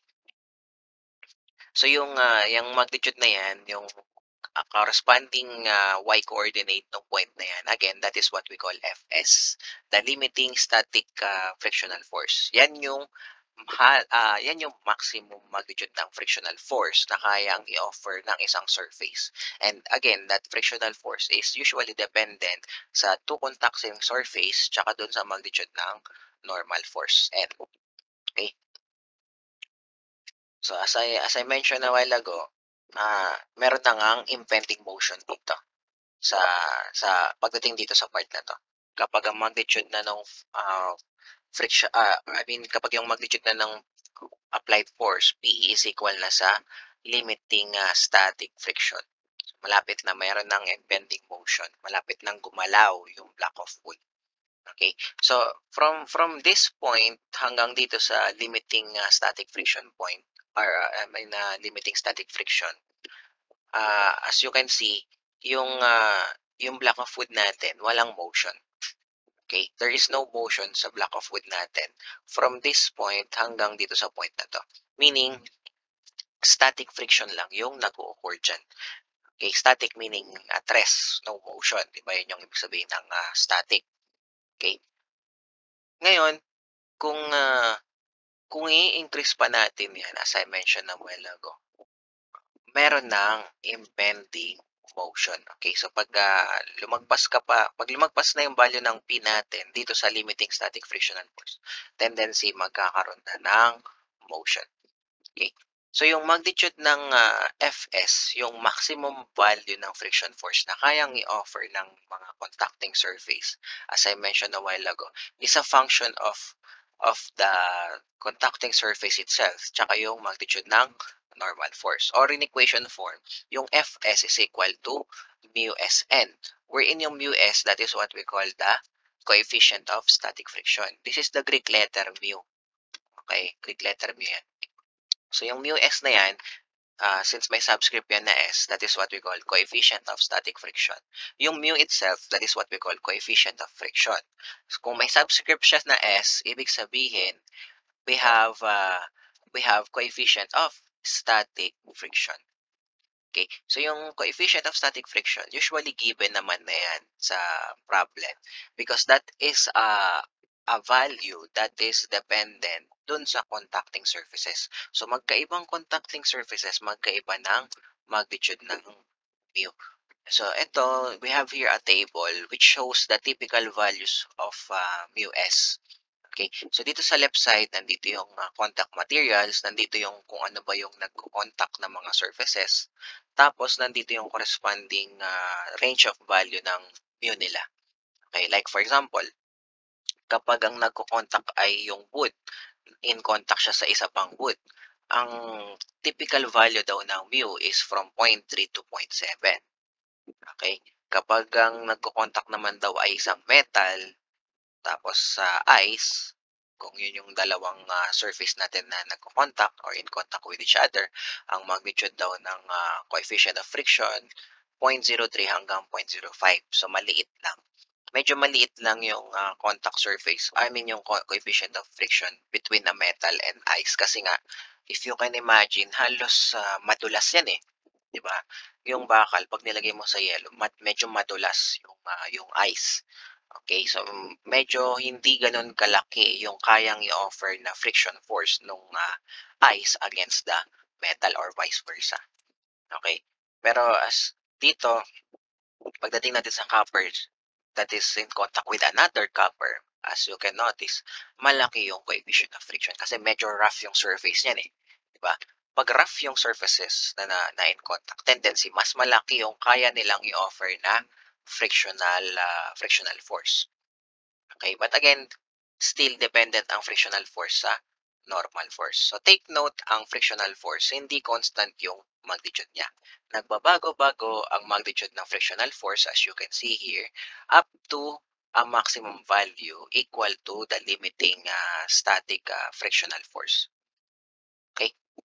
So, yung, uh, yung magnitude na yan, yung uh, corresponding uh, y-coordinate ng point na yan, again, that is what we call F S. The limiting static uh, frictional force. Yan yung Ha, uh, yan yung maximum magnitude ng frictional force na kayang i-offer ng isang surface. And again, that frictional force is usually dependent sa two contacting surface tsaka dun sa magnitude ng normal force N. Okay? So as I, as I mentioned a while ago, uh, meron na ngang impending motion dito sa sa pagdating dito sa part na to. Kapag ang magnitude na ng uh, friction, uh, I mean, kapag yung magnitude na ng applied force, P is equal na sa limiting uh, static friction. Malapit na mayroon ng impending motion. Malapit nang gumalaw yung block of wood. Okay? So, from from this point hanggang dito sa limiting uh, static friction point, or uh, I mean, uh, limiting static friction, uh, as you can see, yung, uh, yung block of wood natin, walang motion. Okay? There is no motion sa block of wood natin from this point hanggang dito sa point na to. Meaning, static friction lang yung nag-o-occur dyan. Okay? Static meaning at rest, no motion. Diba yun yung ibig sabihin ng uh, static. Okay? Ngayon, kung uh, kung i-increase pa natin yan, as I mentioned a while ago, meron ng impending motion. Okay, so pag uh, lumagpas ka pa, pag lumagpas na yung value ng P natin dito sa limiting static frictional force, tendency magkakaroon na ng motion. Okay, so yung magnitude ng uh, F S, yung maximum value ng friction force na kayang i-offer ng mga contacting surface, as I mentioned a while ago, is a function of of the contacting surface itself, tsaka yung magnitude ng normal force. Or in equation form, yung F S is equal to mu Sn. Wherein yung mu S, that is what we call the coefficient of static friction. This is the Greek letter mu. Okay, Greek letter mu yan. So yung mu S na yan, uh, since may subscript yan na S, that is what we call coefficient of static friction. Yung mu itself, that is what we call coefficient of friction. So kung may subscript siya na S, ibig sabihin, we have uh, we have coefficient of static friction. Okay, so yung coefficient of static friction, usually given naman na yan sa problem because that is a, a value that is dependent dun sa contacting surfaces. So magkaibang contacting surfaces, magkaiba ng magnitude ng mu. So ito, we have here a table which shows the typical values of uh, mu s. Okay, so dito sa left side, nandito yung uh, contact materials, nandito yung kung ano ba yung nagko-contact ng mga surfaces. Tapos, nandito yung corresponding uh, range of value ng mu nila. Okay, like for example, kapag ang nagko-contact ay yung wood, in contact siya sa isa pang wood, ang typical value daw ng mu is from zero point three to zero point seven. Okay, kapag ang nagko-contact naman daw ay isang metal, tapos sa ice, kung yun yung dalawang uh, surface natin na nagko-contact or in contact with each other, ang magnitude daw ng uh, coefficient of friction, zero point zero three hanggang zero point zero five. So, maliit lang. Medyo maliit lang yung uh, contact surface. I mean, yung co coefficient of friction between a metal and ice. Kasi nga, if you can imagine, halos uh, madulas yan eh. Diba? Yung bakal, pag nilagay mo sa yelo, mat medyo madulas yung, uh, yung ice. Okay, so mm, medyo hindi gano'n kalaki yung kayang i-offer na friction force nung uh, ice against the metal or vice versa. Okay, pero as dito, pagdating natin sa copper that is in contact with another copper, as you can notice, malaki yung coefficient of friction kasi medyo rough yung surface niyan eh. Diba? Pag rough yung surfaces na, na, na in contact, tendency, mas malaki yung kaya nilang i-offer na frictional uh, frictional force. Okay, but again, still dependent ang frictional force sa normal force. So take note, ang frictional force, hindi constant yung magnitude niya. Nagbabago-bago ang magnitude ng frictional force as you can see here up to a maximum value equal to the limiting uh, static uh, frictional force. Okay?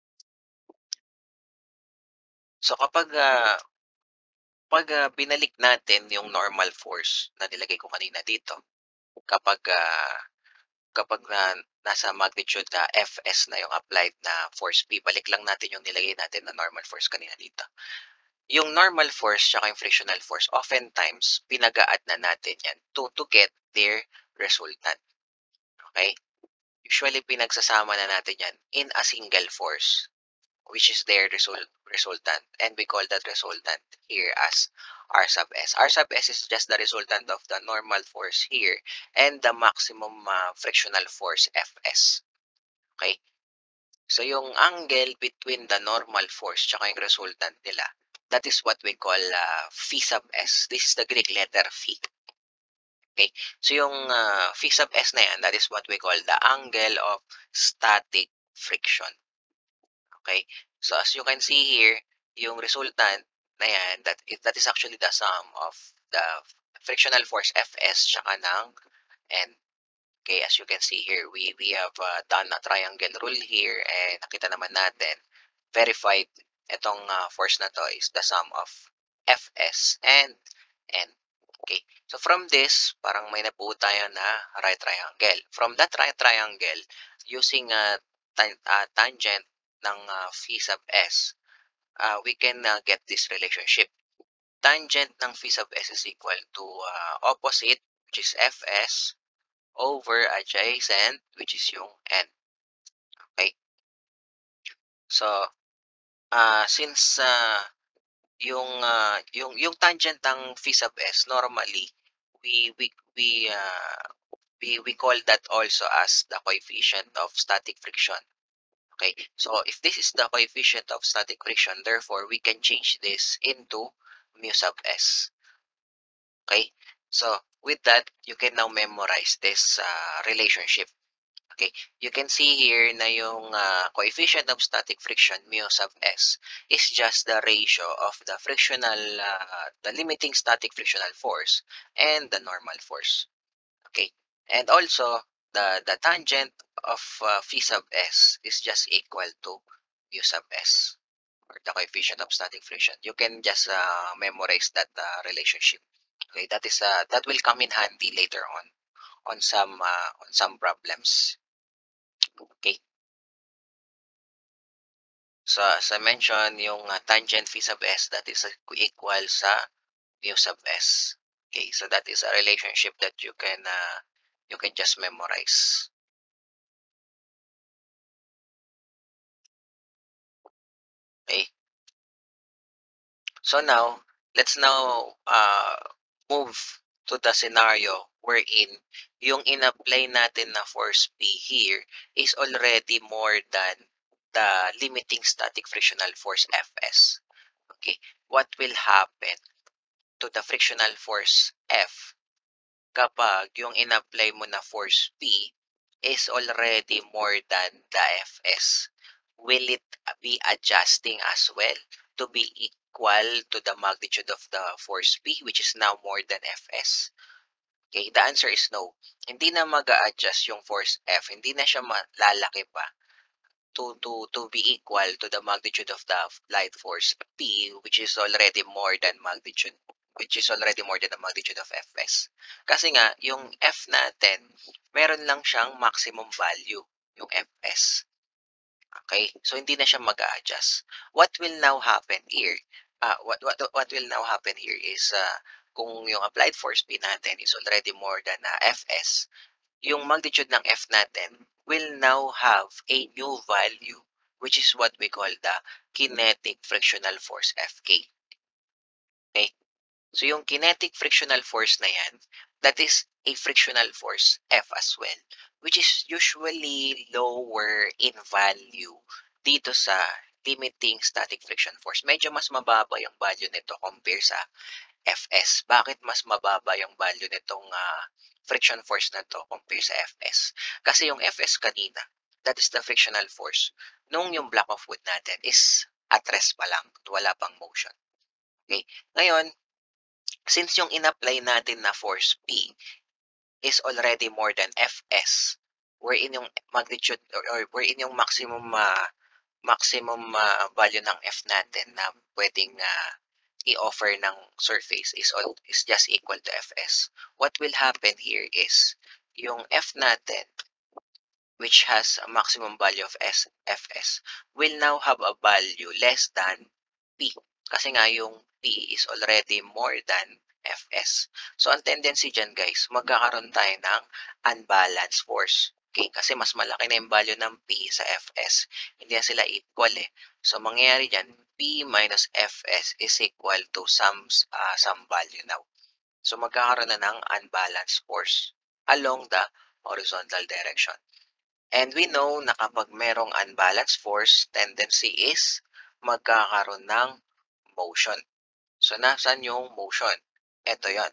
So kapag uh, pag uh, binalik natin yung normal force na nilagay ko kanina dito, kapag uh, kapag na nasa magnitude na Fs na yung applied na force P, balik lang natin yung nilagay natin na normal force kanina dito. Yung normal force tsaka yung frictional force, oftentimes, pinag-a-add na natin yan to, to get their resultant. Okay? Usually, pinagsasama na natin yan in a single force, which is their result, resultant. And we call that resultant here as R sub S. R sub S is just the resultant of the normal force here and the maximum uh, frictional force Fs. Okay? So, yung angle between the normal force tsaka yung resultant nila, that is what we call uh, phi sub S. This is the Greek letter phi. Okay? So, yung uh, phi sub S na yan, that is what we call the angle of static friction. Okay? So, as you can see here, yung resultant na yan, that, that is actually the sum of the frictional force Fs tsaka ng N. Okay, as you can see here, we, we have uh, done a triangle rule here and nakita naman natin, verified, itong uh, force na to is the sum of Fs and N. Okay, so from this, parang may nabuo tayo na right triangle. From that right triangle, using a tan uh, tangent ng uh, phi sub S, uh, we can uh, get this relationship. Tangent ng phi sub S is equal to uh, opposite, which is Fs, over adjacent, which is yung N. Okay? So, uh, since uh, yung, uh, yung, yung tangent ng phi sub S, normally, we, we, we, uh, we, we call that also as the coefficient of static friction. Okay? So, if this is the coefficient of static friction, therefore, we can change this into mu sub S. Okay? So, with that, you can now memorize this uh, relationship. Okay, you can see here na yung uh, coefficient of static friction, mu sub S, is just the ratio of the frictional, uh, the limiting static frictional force and the normal force. Okay, and also the, the tangent of uh, phi sub S is just equal to mu sub S, or the coefficient of static friction. You can just uh, memorize that uh, relationship. Okay, that is uh, that will come in handy later on on some uh, on some problems. Okay. So, as I mentioned, yung ah, tangent phi sub s, that is equal sa mu sub s. Okay, so that is a relationship that you can uh, you can just memorize. Okay. So now, let's now uh, move to the scenario wherein yung in-apply natin na force P here is already more than the limiting static frictional force F S. Okay, what will happen to the frictional force F kapag yung in-apply mo na force P is already more than the F S? Will it be adjusting as well to be equal to the magnitude of the force P, which is now more than F S? Okay, the answer is no. Hindi na mag-a-adjust yung force F. Hindi na siya lalaki pa to, to, to be equal to the magnitude of the light force P, which is already more than magnitude which is already more than the magnitude of F S. Kasi nga, yung F natin, meron lang siyang maximum value, yung F S. Okay? So, hindi na siya mag-a-adjust. What will now happen here? Uh, what, what, what will now happen here is uh, kung yung applied force P natin is already more than uh, F S, yung magnitude ng F natin will now have a new value, which is what we call the kinetic frictional force F K. Okay? So, yung kinetic frictional force na yan, that is a frictional force F as well, which is usually lower in value dito sa limiting static friction force. Medyo mas mababa yung value nito compare sa F S. Bakit mas mababa yung value nitong uh, friction force na to compare sa F S? Kasi yung F S kanina, that is the frictional force, nung yung block of wood natin is at rest pa lang, wala pang motion. Okay? Ngayon, since yung in-apply natin na force P is already more than F S, wherein yung magnitude or, or wherein yung maximum uh, maximum uh, value ng F natin na pwedeng uh, i-offer ng surface is all is just equal to F S. What will happen here is yung F natin, which has a maximum value of S, F S, will now have a value less than P. Kasi nga yung P is already more than F S. So, ang tendency dyan guys, magkakaroon tayo ng unbalanced force. Okay? Kasi mas malaki na yung value ng P sa F S. Hindi na sila equal eh. So, mangyayari dyan, P minus F S is equal to some, uh, some value now. So, magkakaroon na ng unbalanced force along the horizontal direction. And we know na kapag merong unbalanced force, tendency is magkakaroon ng motion. So, nasan yung motion? Ito yon.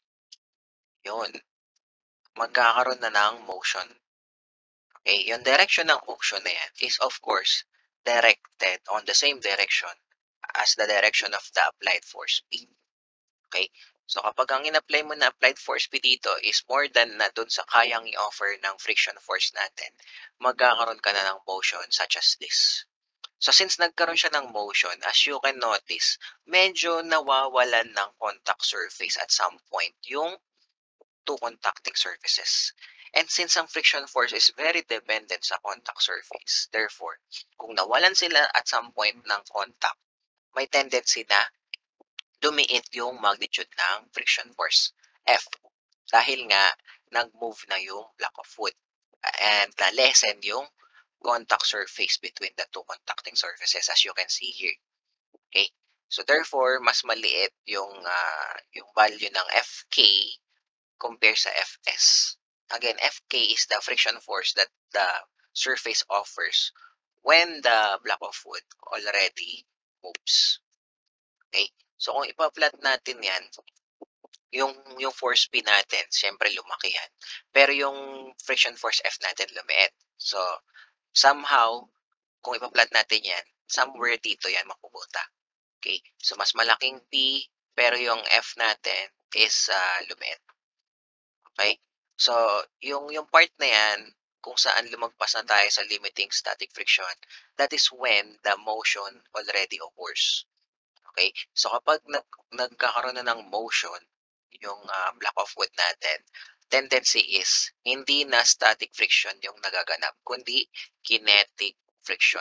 Yun. Magkakaroon na ng motion. Okay, yung direction ng motion na yan is of course directed on the same direction as the direction of the applied force P. Okay? So, kapag ang in-apply mo na applied force P dito is more than na dun sa kayang i-offer ng friction force natin, magkakaroon ka na ng motion such as this. So, since nagkaroon siya ng motion, as you can notice, medyo nawawalan ng contact surface at some point yung two contacting surfaces. And since ang friction force is very dependent sa contact surface, therefore, kung nawalan sila at some point ng contact, may tendency na lumiit yung magnitude ng friction force F dahil nga nag-move na yung block of wood and na-lessen yung contact surface between the two contacting surfaces as you can see here. Okay? So therefore, mas maliit yung uh, yung value ng F K compare sa F S. Again, F K is the friction force that the surface offers when the block of wood already moves. Okay? So, kung ipa-plot natin yan, yung, yung force P natin, syempre lumaki yan. Pero yung friction force F natin lumiit. So, somehow, kung ipa-plot natin yan, somewhere dito yan mapupunta. Okay? So, mas malaking P, pero yung F natin is uh, lumiit. Okay? So, yung, yung part na yan, kung saan lumagpas na tayo sa limiting static friction, that is when the motion already occurs. Okay? So, kapag nag, nagkakaroon na ng motion, yung uh, block of wood natin, tendency is, hindi na static friction yung nagaganap, kundi kinetic friction.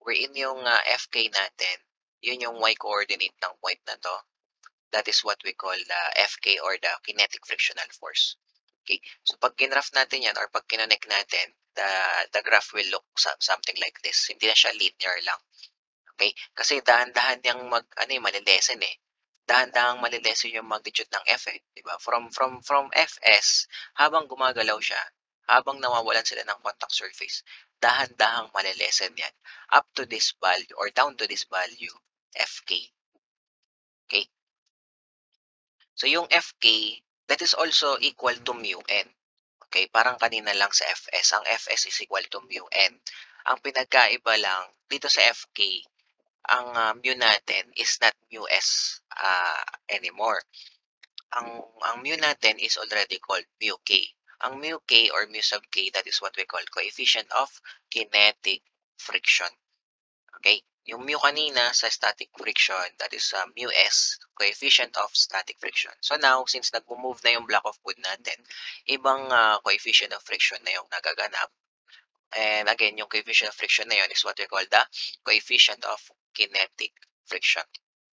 wherein yung ah, F K natin, yun yung y coordinate ng point na 'to. That is what we call the F K or the kinetic frictional force. Okay? So pag kinraf natin yan or pag kinonect natin, the, the graph will look some, something like this. Hindi na siya linear lang. Okay? Kasi dahan-dahan yang mag, ano yung malilesen eh. Dahan-dahang malilesen yung magnitude ng F eh. Diba? From, from, from Fs, habang gumagalaw siya, habang nawawalan sila ng contact surface, dahan-dahang malilesen yan. Up to this value or down to this value, Fk. Okay? So yung Fk, that is also equal to mu n. Okay, parang kanina lang sa Fs. Ang Fs is equal to mu n. Ang pinagkaiba lang dito sa Fk, ang uh, mu natin is not mu s uh, anymore. Ang, ang mu natin is already called mu k. Ang mu k or mu sub k, that is what we call coefficient of kinetic friction. Okay? Yung mu kanina sa static friction, that is uh, mu s, coefficient of static friction. So now, since nag-move na yung block of wood natin, ibang uh, coefficient of friction na yung nagaganap. And again, yung coefficient of friction na yun is what we call the coefficient of kinetic friction.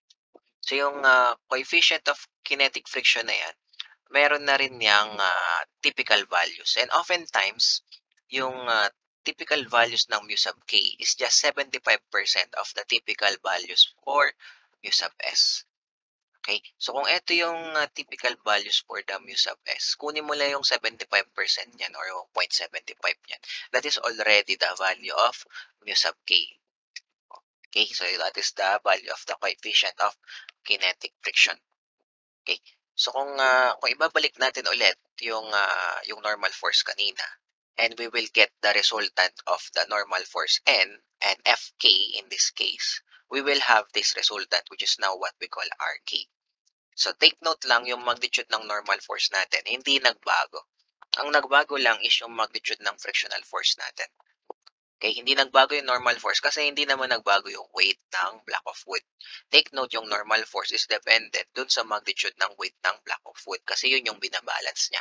So yung uh, coefficient of kinetic friction na yan, meron na rin niyang uh, typical values. And oftentimes, yung uh, typical values ng mu sub k is just seventy-five percent of the typical values for mu sub s. Okay? So kung ito yung uh, typical values for the mu sub s, kunin mo lang yung seventy-five percent niyan or yung zero point seven five niyan. That is already the value of mu sub k. Okay? So that is the value of the coefficient of kinetic friction. Okay. So kung uh, kung ibabalik natin ulit yung uh, yung normal force kanina, and we will get the resultant of the normal force N and F K in this case, we will have this resultant which is now what we call R K. So take note lang yung magnitude ng normal force natin, hindi nagbago. Ang nagbago lang is yung magnitude ng frictional force natin. Okay, hindi nagbago yung normal force kasi hindi naman nagbago yung weight ng block of wood. Take note, yung normal force is dependent dun sa magnitude ng weight ng block of wood kasi yun yung binabalance niya.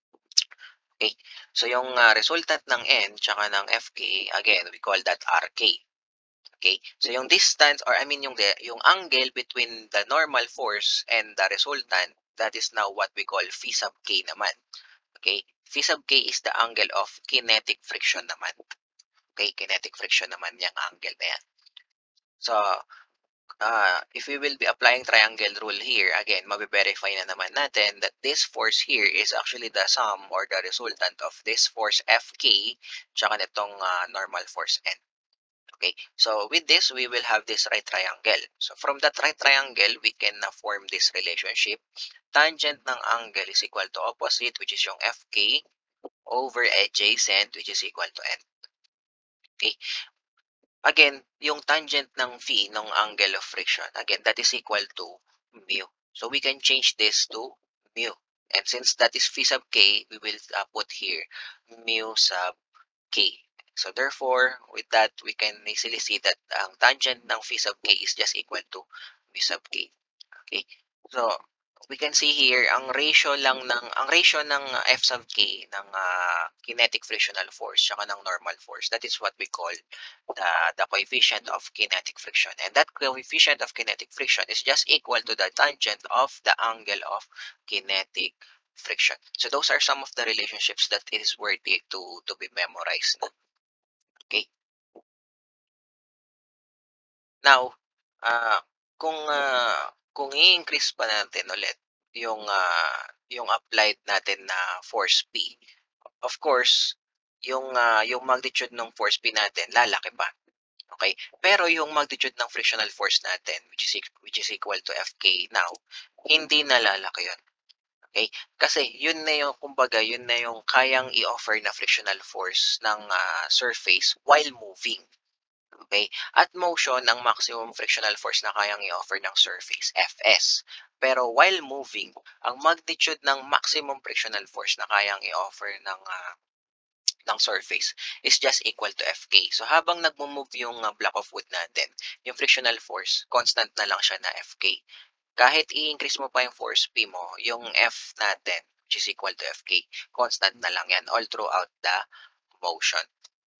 Okay, so yung uh, resultant ng N tsaka ng F K, again, we call that R K. Okay, so yung distance or I mean yung, the, yung angle between the normal force and the resultant, that is now what we call phi sub K naman. Okay, phi sub K is the angle of kinetic friction naman. Okay, kinetic friction naman yung angle na yan. So, uh, if we will be applying triangle rule here, again, mabe-verify na naman natin that this force here is actually the sum or the resultant of this force F K tsaka nitong uh, normal force N. Okay, so with this, we will have this right triangle. So from that right triangle, we can uh, form this relationship. Tangent ng angle is equal to opposite, which is yung F K, over adjacent, which is equal to N. Okay. Again, yung tangent ng phi ng angle of friction, again, that is equal to mu. So we can change this to mu. And since that is phi sub k, we will uh, put here mu sub k. So therefore, with that, we can easily see that ang tangent ng phi sub k is just equal to mu sub k. Okay? So, we can see here, ang ratio lang ng, ang ratio ng uh, F sub K, ng uh, kinetic frictional force, tsaka ng normal force, that is what we call the, the coefficient of kinetic friction. And that coefficient of kinetic friction is just equal to the tangent of the angle of kinetic friction. So those are some of the relationships that it is worthy to, to be memorized. Okay? Now, uh, kung uh, kung i-increase pa natin ulit yung uh, yung applied natin na force P, of course, yung uh, yung magnitude ng force P natin lalaki pa. Okay? Pero yung magnitude ng frictional force natin, which is which is equal to F K now, hindi na lalaki yun. Okay? Kasi yun na yung, kumbaga, yun na yung kayang i-offer na frictional force ng uh, surface while moving. Okay? At motion, ang maximum frictional force na kayang i-offer ng surface, F S. Pero while moving, ang magnitude ng maximum frictional force na kayang i-offer ng uh, ng surface is just equal to F K. So habang nagmo-move yung uh, block of wood natin, yung frictional force, constant na lang siya na F K. Kahit i-increase mo pa yung force P mo, yung F natin, which is equal to F K, constant na lang yan all throughout the motion.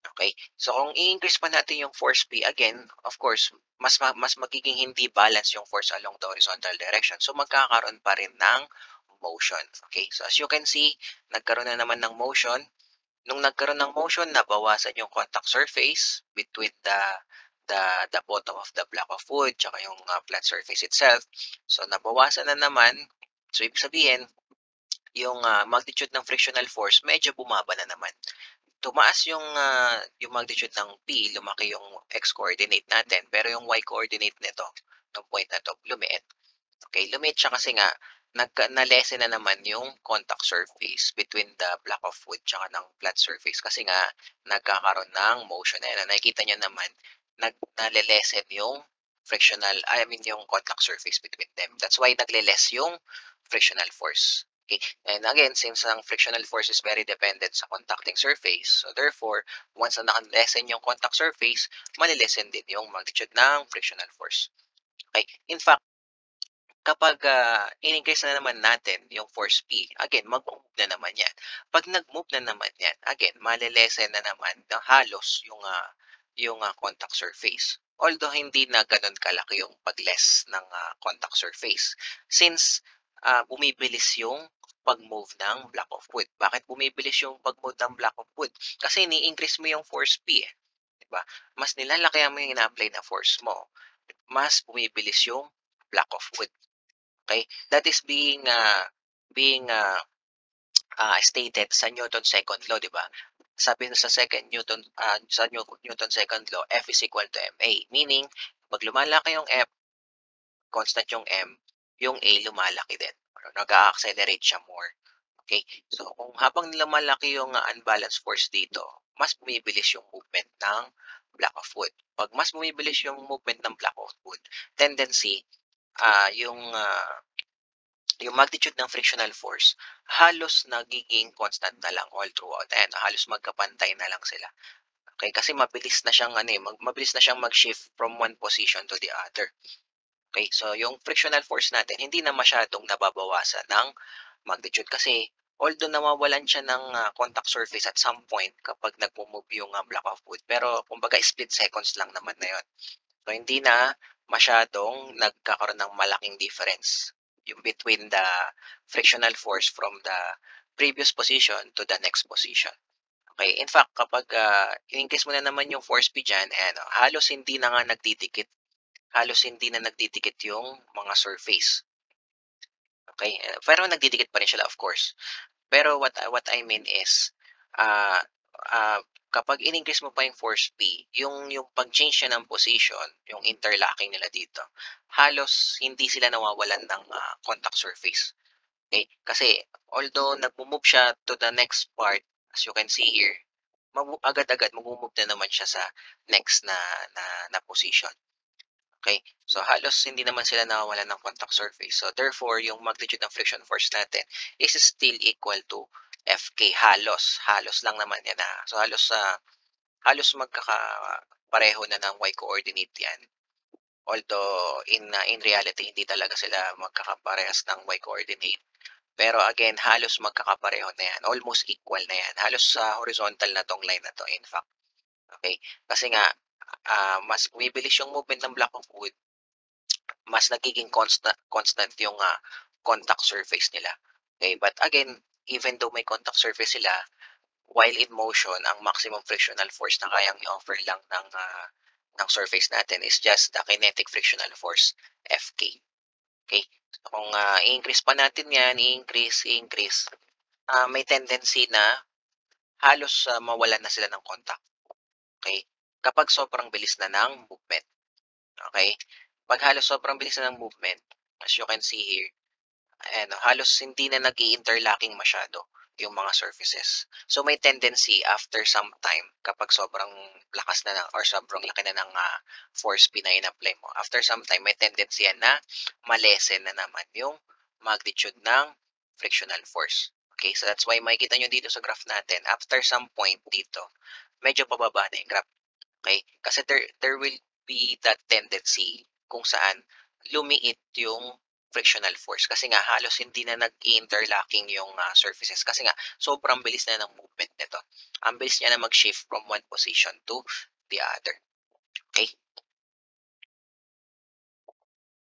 Okay. So kung i-increase pa natin yung force P, again, of course, mas ma mas magiging hindi balance yung force along the horizontal direction. So magkakaroon pa rin ng motion. Okay. So as you can see, nagkaroon na naman ng motion. Nung nagkaroon ng motion, nabawasan yung contact surface between the the the bottom of the block of wood tsaka yung uh, flat surface itself. So nabawasan na naman. So ibig sabihin, yung uh, magnitude ng frictional force medyo bumaba na naman. Tumaas yung, ah, yung magnitude ng P, lumaki yung X coordinate natin, pero yung Y coordinate nito, ng point na 'to, lumiit. Okay, lumiit siya kasi nga nagka na-lessen na naman yung contact surface between the block of wood tsaka ng flat surface kasi nga nagkakaroon ng motion. Ayan, nakikita niyo naman nag nale-lessen yung frictional I mean yung contact surface between them. That's why nagle-less yung frictional force. Okay. And again, since ang frictional force is very dependent sa contacting surface, so therefore, once na naka-lessen yung contact surface, mali-lessen din yung magnitude ng frictional force. Okay. In fact, kapag, ah, in-increase na naman natin yung force P, again, mag-move na naman yan. Pag nag-move na naman yan, again, male-lessen na naman ng halos yung, ah, yung ah, contact surface. Although hindi na ganun kalaki yung pag-less ng ah, contact surface. Since ah, bumibilis yung pag-move ng block of wood. Bakit bumibilis yung pag-move ng block of wood? Kasi ni-increase mo yung force P eh. Diba? Mas nilalaki mo yung ina-apply na force mo, mas bumibilis yung block of wood. Okay? That is being uh, being uh, uh, stated sa Newton's second law, 'di ba? Sabi sa second Newton uh, sa Newton's second law, F is equal to ma. Meaning, pag lumalaki yung F, constant yung M, yung A lumalaki din. Nag-a-accelerate siya more. Okay? So, kung habang lumalaki yung uh, unbalanced force dito, mas bumibilis yung movement ng block of wood. Pag mas bumibilis yung movement ng block of wood, tendency, uh, yung uh, yung magnitude ng frictional force, halos nagiging constant na lang all throughout. Ayan, halos magkapantay na lang sila. Okay, kasi mabilis na siyang ano eh, mag, mabilis na siyang mag-shift from one position to the other. Okay, so yung frictional force natin hindi na masyadong nababawasan ng magnitude kasi although nawawalan siya ng uh, contact surface at some point kapag nagmo-move yung uh, block of wood, pero kumbaga split seconds lang naman na yun. So, hindi na masyadong nagkakaroon ng malaking difference yung between the frictional force from the previous position to the next position. Okay, in fact, kapag uh, in-increase mo na naman yung force P dyan, eh, ano, halos hindi na nga nagdidikit. Halos hindi na nagdidikit yung mga surface. Okay, pero nagdidikit pa rin sila, of course. Pero what what I mean is, ah, ah, kapag in-increase mo pa yung force P, yung yung pag-change niya ng position, yung interlocking nila dito, halos hindi sila nawawalan ng ah, contact surface. Okay? Kasi although nagmo-move siya to the next part, as you can see here, magu- agad-agad magmo-move na naman siya sa next na na, na position. Okay? So halos hindi naman sila nawawalan ng contact surface. So therefore, yung magnitude ng friction force natin is still equal to F K. Halos. Halos lang naman yan. Ha? So halos sa uh, halos magkakapareho na ng Y coordinate yan. Although in uh, in reality hindi talaga sila magkakaparehas ng Y coordinate. Pero again, halos magkakapareho na yan. Almost equal na yan. Halos sa uh, horizontal na tong line na to in fact. Okay? Kasi nga uh, mas bumibilis yung movement ng block of wood, mas nagiging constant constant yung uh, contact surface nila. Okay, but again, even though may contact surface sila, while in motion, ang maximum frictional force na kayang i-offer lang ng uh, ng surface natin is just the kinetic frictional force, F K. Okay? So, kung uh, i-increase pa natin yan, i-increase, i-increase, uh, may tendency na halos uh, mawalan na sila ng contact. Okay? Kapag sobrang bilis na ng movement. Okay? Pag halos sobrang bilis na ng movement, as you can see here, ano, halos hindi na nag interlocking masyado yung mga surfaces. So may tendency after some time kapag sobrang lakas na ng or sobrang laki na ng uh, force P na in-apply mo. After some time may tendency yan na malesen na naman yung magnitude ng frictional force. Okay, so that's why makikita nyo dito sa graph natin, after some point dito, medyo pababa na yung graph. Okay, kasi there, there will be that tendency kung saan lumiit yung frictional force kasi nga halos hindi na nag-interlocking yung ah, surfaces kasi nga sobrang bilis na ng movement nito. Ang bilis niya na mag-shift from one position to the other. Okay?